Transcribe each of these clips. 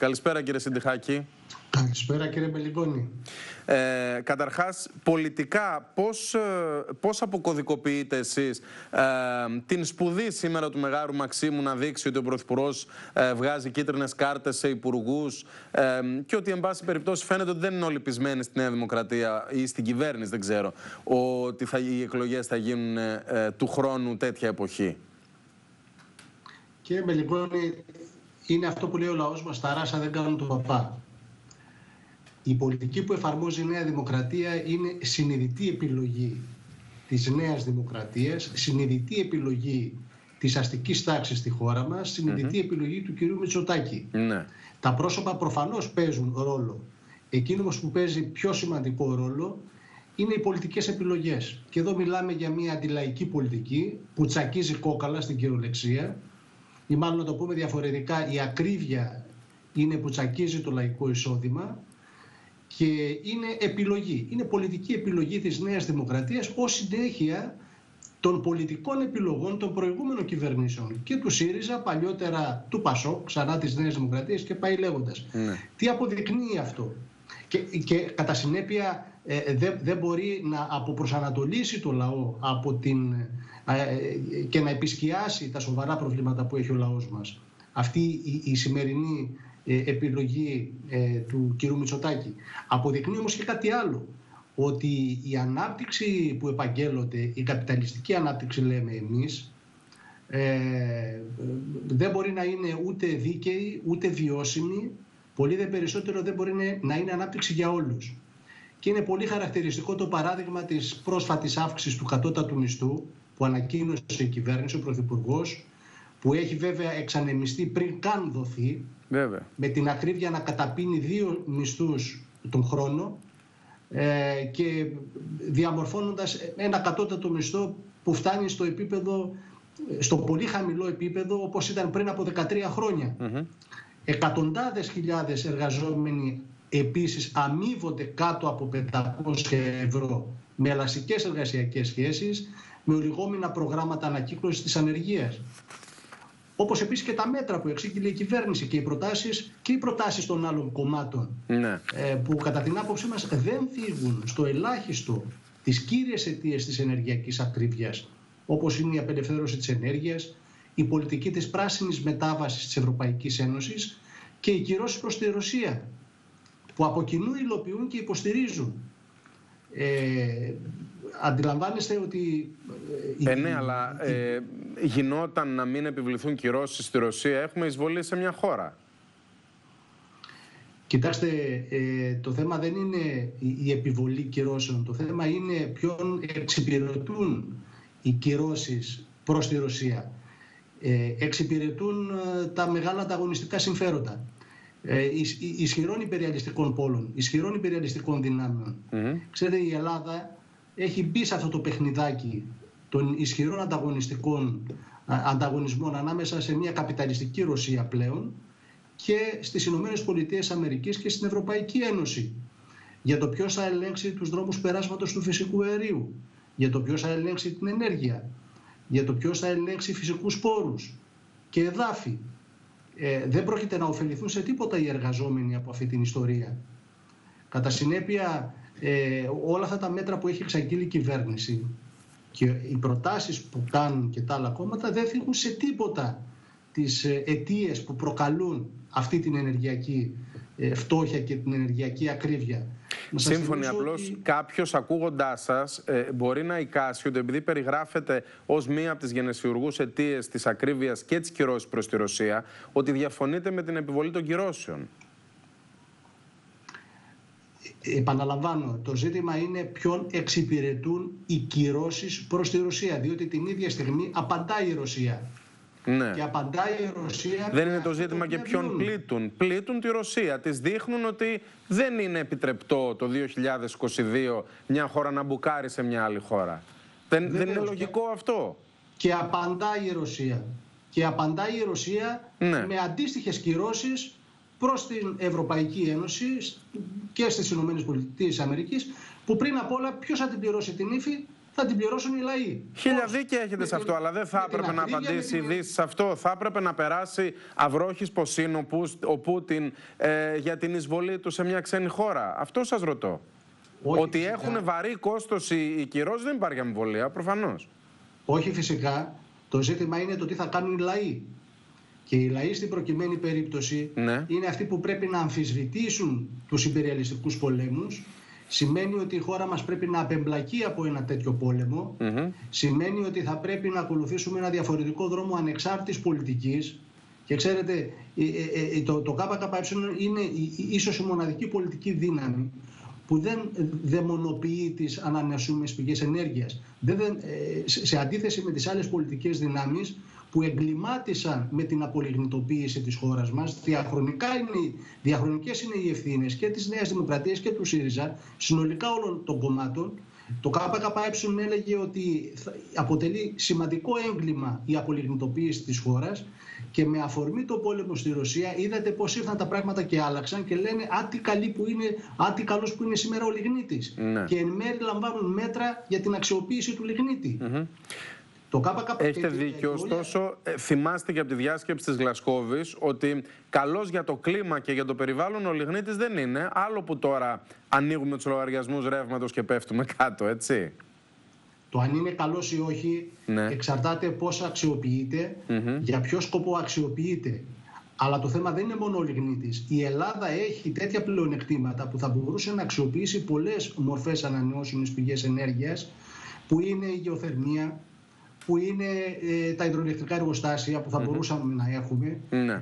Καλησπέρα κύριε Συντιχάκη. Καλησπέρα κύριε Μπελιγκόνη. Καταρχάς, πολιτικά πώς αποκωδικοποιείτε εσείς την σπουδή σήμερα του Μεγάρου Μαξίμου να δείξει ότι ο Πρωθυπουργός βγάζει κίτρινες κάρτες σε υπουργούς και ότι εν πάση περιπτώσει φαίνεται ότι δεν είναι όλοι πεισμένοι στη Νέα Δημοκρατία ή στην κυβέρνηση, δεν ξέρω, ότι οι εκλογές θα γίνουν του χρόνου τέτοια εποχή? Κύριε Μπελιγκόνη, είναι αυτό που λέει ο λαός μας, τα ράσα δεν κάνουν τον παπά. Η πολιτική που εφαρμόζει η Νέα Δημοκρατία είναι συνειδητή επιλογή της Νέας Δημοκρατίας, συνειδητή επιλογή της αστικής τάξης στη χώρα μας, συνειδητή επιλογή του κυρίου Μητσοτάκη. Τα πρόσωπα προφανώς παίζουν ρόλο. Εκείνο όμως που παίζει πιο σημαντικό ρόλο είναι οι πολιτικές επιλογές. Και εδώ μιλάμε για μια αντιλαϊκή πολιτική που τσακίζει κόκαλα στην κυριολεξία, ή μάλλον να το πούμε διαφορετικά, η ακρίβεια είναι που τσακίζει το λαϊκό εισόδημα. Και είναι επιλογή, είναι πολιτική επιλογή της Νέας Δημοκρατίας ως συνέχεια των πολιτικών επιλογών των προηγούμενων κυβερνήσεων και του ΣΥΡΙΖΑ, παλιότερα του ΠΑΣΟΚ, ξανά της Νέας Δημοκρατίας και πάει λέγοντας. Τι αποδεικνύει αυτό? Και κατά συνέπεια δεν μπορεί να αποπροσανατολίσει το λαό από και να επισκιάσει τα σοβαρά προβλήματα που έχει ο λαός μας. Αυτή η σημερινή επιλογή του κ. Μητσοτάκη. Αποδεικνύει όμως και κάτι άλλο, ότι η ανάπτυξη που επαγγέλλονται, η καπιταλιστική ανάπτυξη λέμε εμείς, δεν μπορεί να είναι ούτε δίκαιη, ούτε βιώσιμη, πολύ δε περισσότερο δεν μπορεί να είναι ανάπτυξη για όλους. Και είναι πολύ χαρακτηριστικό το παράδειγμα της πρόσφατης αύξησης του κατώτατου μισθού που ανακοίνωσε η κυβέρνηση, ο Πρωθυπουργός, που έχει βέβαια εξανεμιστεί πριν καν δοθεί, με την ακρίβεια να καταπίνει 2 μισθούς τον χρόνο και διαμορφώνοντας ένα κατώτατο μισθό που φτάνει στο πολύ χαμηλό επίπεδο όπως ήταν πριν από 13 χρόνια. Εκατοντάδες χιλιάδες εργαζόμενοι επίσης αμείβονται κάτω από 500 ευρώ με ελαστικές εργασιακές σχέσεις, με ολιγόμενα προγράμματα ανακύκλωσης της ανεργίας. Όπως επίσης και τα μέτρα που εξήγηλε η κυβέρνηση και οι προτάσεις των άλλων κομμάτων, που κατά την άποψή μας δεν θίγουν στο ελάχιστο τις κύριες αιτίες της ενεργειακής ακρίβειας, όπως είναι η απελευθέρωση της ενέργειας, η πολιτική της πράσινης μετάβασης της Ευρωπαϊκής Ένωσης και οι κυρώσεις προς τη Ρωσία, που από κοινού υλοποιούν και υποστηρίζουν. Αντιλαμβάνεστε ότι... Ναι, αλλά γινόταν να μην επιβληθούν κυρώσεις στη Ρωσία. Έχουμε εισβολή σε μια χώρα. Κοιτάξτε, το θέμα δεν είναι η επιβολή κυρώσεων. Το θέμα είναι ποιον εξυπηρετούν οι κυρώσεις προς τη Ρωσία. Εξυπηρετούν τα μεγάλα ανταγωνιστικά συμφέροντα ισχυρών υπεριαλιστικών πόλων, ισχυρών υπεριαλιστικών δυνάμεων. Ξέρετε, η Ελλάδα έχει μπει σε αυτό το παιχνιδάκι των ισχυρών ανταγωνισμών ανάμεσα σε μια καπιταλιστική Ρωσία πλέον και στις Ηνωμένες Πολιτείες Αμερικής και στην Ευρωπαϊκή Ένωση, για το ποιος θα ελέγξει τους δρόμους περάσματος του φυσικού αερίου, για το ποιος θα ελέγξει την ενέργεια, για το ποιος θα ελέγξει φυσικούς πόρους και εδάφη. Δεν πρόκειται να ωφεληθούν σε τίποτα οι εργαζόμενοι από αυτή την ιστορία. Κατά συνέπεια, όλα αυτά τα μέτρα που έχει εξαγγείλει η κυβέρνηση και οι προτάσεις που κάνουν και τα άλλα κόμματα δεν θίγουν σε τίποτα τις αιτίες που προκαλούν αυτή την ενεργειακή φτώχεια και την ενεργειακή ακρίβεια. Σύμφωνοι, απλώς κάποιος ακούγοντάς σας μπορεί να εικάσει ότι επειδή περιγράφεται ως μία από τις γενεσιουργούς αιτίες της ακρίβειας και της κυρώσης προς τη Ρωσία, ότι διαφωνείτε με την επιβολή των κυρώσεων. Επαναλαμβάνω, το ζήτημα είναι ποιον εξυπηρετούν οι κυρώσεις προς τη Ρωσία, διότι την ίδια στιγμή απαντάει η Ρωσία. Και απαντάει η Ρωσία. Δεν είναι το ζήτημα και ποιον πλήττουν. Πλήττουν τη Ρωσία. Της δείχνουν ότι δεν είναι επιτρεπτό το 2022 μια χώρα να μπουκάρει σε μια άλλη χώρα. Δεν είναι λογικό αυτό. Και απαντάει η Ρωσία. Και απαντάει η Ρωσία με αντίστοιχες κυρώσεις προς την Ευρωπαϊκή Ένωση και στις Ηνωμένες Πολιτείες Αμερικής, που πριν απ' όλα ποιος θα την πληρώσει την ύφη? θα την πληρώσουν οι λαοί. Χίλια δίκαια έχετε σε αυτό, αλλά δεν θα έπρεπε να απαντήσει η Δύση σε αυτό. Θα έπρεπε να περάσει αυρόχης ποσήν ο Πούτιν για την εισβολή του σε μια ξένη χώρα. Αυτό σας ρωτώ. Όχι, ότι φυσικά. έχουν βαρύ κόστος οι κυρώσεις δεν υπάρχει αμφιβολία, προφανώς. Όχι φυσικά. Το ζήτημα είναι το τι θα κάνουν οι λαοί. Και οι λαοί στην προκειμένη περίπτωση είναι αυτοί που πρέπει να αμφισβητήσουν τους υπεριαλιστικούς πολέμους. Σημαίνει ότι η χώρα μας πρέπει να απεμπλακεί από ένα τέτοιο πόλεμο. Σημαίνει ότι θα πρέπει να ακολουθήσουμε ένα διαφορετικό δρόμο ανεξάρτητης πολιτικής. Και ξέρετε, το ΚΚΕ είναι ίσως η μοναδική πολιτική δύναμη που δεν δαιμονοποιεί τις ανανεώσιμες πηγές ενέργειας. Σε αντίθεση με τις άλλες πολιτικές δυνάμεις που εγκλημάτισαν με την απολιγνητοποίηση της χώρας μας, διαχρονικές είναι οι ευθύνες και της Νέας Δημοκρατίας και του ΣΥΡΙΖΑ, συνολικά όλων των κομμάτων. Το ΚΚΕ έλεγε ότι αποτελεί σημαντικό έγκλημα η απολιγνητοποίηση της χώρας και με αφορμή το πόλεμο στη Ρωσία είδατε πώς ήρθαν τα πράγματα και άλλαξαν και λένε τι καλός που είναι σήμερα ο λιγνίτης. Και εν μέρει λαμβάνουν μέτρα για την αξιοποίηση του λιγνίτη. Έχετε δίκιο, ωστόσο θυμάστε και από τη διάσκεψη της Γλασκόβης ότι καλός για το κλίμα και για το περιβάλλον ο λιγνίτης δεν είναι, άλλο που τώρα ανοίγουμε τους λογαριασμούς ρεύματος και πέφτουμε κάτω, έτσι. Το αν είναι καλός ή όχι εξαρτάται πώς αξιοποιείται, για ποιο σκοπό αξιοποιείται. Αλλά το θέμα δεν είναι μόνο ο λιγνίτης. Η Ελλάδα έχει τέτοια πλεονεκτήματα που θα μπορούσε να αξιοποιήσει πολλές μορφές ανανεώσιμες πηγές ενέργειας, που είναι η γεωθερμία, που είναι τα υδροελεκτρικά εργοστάσια που θα μπορούσαμε να έχουμε.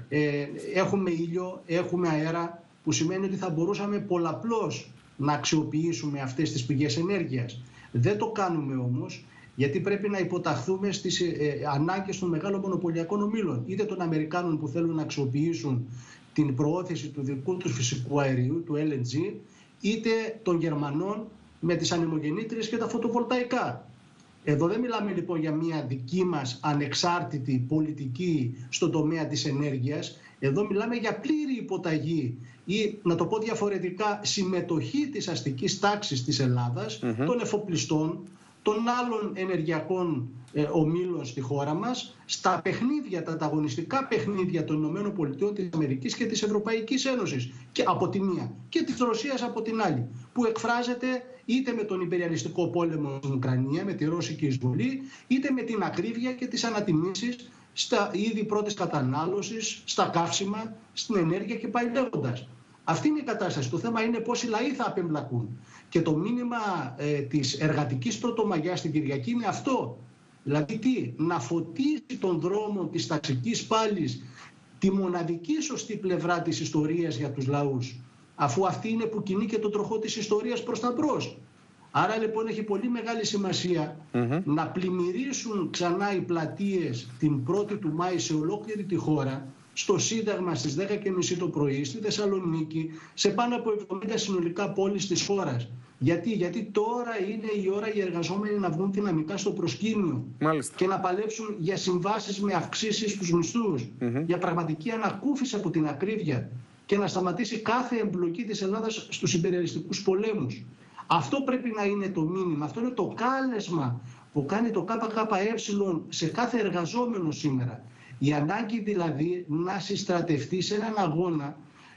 Έχουμε ήλιο, έχουμε αέρα, που σημαίνει ότι θα μπορούσαμε πολλαπλώς να αξιοποιήσουμε αυτές τις πηγές ενέργειας. Δεν το κάνουμε όμως, γιατί πρέπει να υποταχθούμε στις ανάγκες των μεγάλων μονοπωλιακών ομίλων, είτε των Αμερικάνων που θέλουν να αξιοποιήσουν την προώθηση του δικού τους φυσικού αερίου, του LNG, είτε των Γερμανών με τις ανεμογεννήτριες και τα φωτοβολταϊκά. Εδώ δεν μιλάμε λοιπόν για μια δική μας ανεξάρτητη πολιτική στον τομέα της ενέργειας. Εδώ μιλάμε για πλήρη υποταγή ή, να το πω διαφορετικά, συμμετοχή της αστικής τάξης της Ελλάδας, των εφοπλιστών, των άλλων ενεργειακών ομίλων στη χώρα μας, στα παιχνίδια, τα ανταγωνιστικά παιχνίδια των ΗΠΑ, της Αμερικής και της Ευρωπαϊκής Ένωσης, και από τη μία, και της Ρωσίας από την άλλη, που εκφράζεται είτε με τον υπεριαλιστικό πόλεμο στην Ουκρανία, με τη ρώσικη εισβολή, είτε με την ακρίβεια και τις ανατιμήσεις στα είδη πρώτης κατανάλωσης, στα καύσιμα, στην ενέργεια και πάει λέγοντας. Αυτή είναι η κατάσταση. Το θέμα είναι πώς οι λαοί θα απεμπλακούν. Και το μήνυμα της εργατικής πρωτομαγιάς στην Κυριακή είναι αυτό. Δηλαδή τι, να φωτίσει τον δρόμο της ταξικής πάλης, τη μοναδική σωστή πλευρά της ιστορίας για τους λαούς, αφού αυτή είναι που κινεί και το τροχό της ιστορίας προς τα μπρος. Άρα λοιπόν έχει πολύ μεγάλη σημασία να πλημμυρίσουν ξανά οι πλατείες την 1η του Μάη σε ολόκληρη τη χώρα, στο Σύνταγμα στις 10:30 το πρωί, στη Θεσσαλονίκη, σε πάνω από 70 συνολικά πόλεις της χώρας. Γιατί τώρα είναι η ώρα οι εργαζόμενοι να βγουν δυναμικά στο προσκήνιο. Μάλιστα. Και να παλέψουν για συμβάσεις με αυξήσεις στους μισθούς, για πραγματική ανακούφιση από την ακρίβεια και να σταματήσει κάθε εμπλοκή της Ελλάδας στους υπεριαλιστικούς πολέμους. Αυτό πρέπει να είναι το μήνυμα, αυτό είναι το κάλεσμα που κάνει το ΚΚΕ σε κάθε εργαζόμενο σήμερα. Η ανάγκη δηλαδή να συστρατευτεί σε έναν αγώνα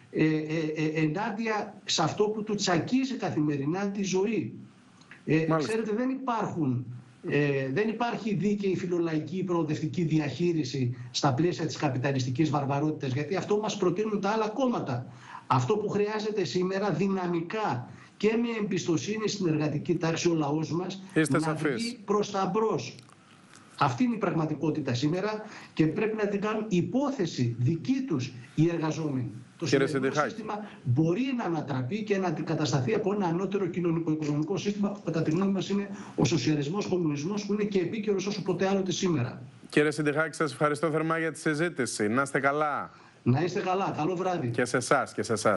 ενάντια σε αυτό που του τσακίζει καθημερινά τη ζωή. Ξέρετε, δεν υπάρχει δίκαιη φιλολαϊκή προοδευτική διαχείριση στα πλαίσια της καπιταλιστικής βαρβαρότητας, γιατί αυτό μας προτείνουν τα άλλα κόμματα. Αυτό που χρειάζεται σήμερα δυναμικά και με εμπιστοσύνη στην εργατική τάξη ο λαός μας να βγει προς τα μπρος. Αυτή είναι η πραγματικότητα σήμερα και πρέπει να την κάνουν υπόθεση δική τους οι εργαζόμενοι. Το σημερινό σύστημα μπορεί να ανατραπεί και να αντικατασταθεί από ένα ανώτερο κοινωνικο-οικονομικό σύστημα που κατά τη γνώμη μας είναι ο σοσιαλισμός, κομμουνισμός, που είναι και επίκαιρος όσο ποτέ άλλοτε σήμερα. Κύριε Συντιχάκη, σας ευχαριστώ θερμά για τη συζήτηση. Να είστε καλά. Να είστε καλά. Καλό βράδυ. Και σε εσάς και σε εσάς.